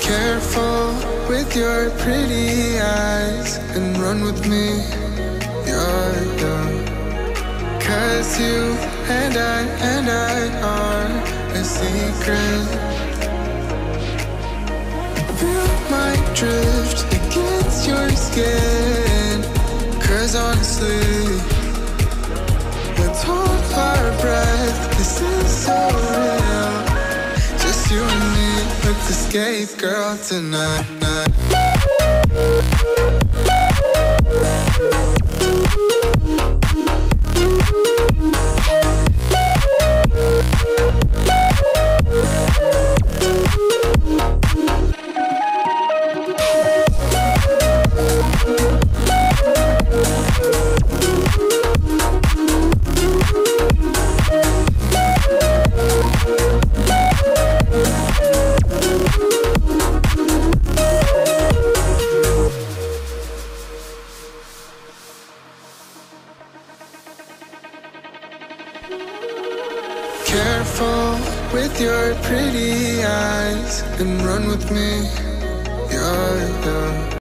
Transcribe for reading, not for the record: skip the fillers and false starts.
Careful with your pretty eyes and run with me, you're done. 'Cause you and I are a secret. Feel my drift against your skin. 'Cause honestly, let's hold our breath. This is so real. Just you and me, let's escape, girl, tonight. Careful with your pretty eyes and run with me, you're done.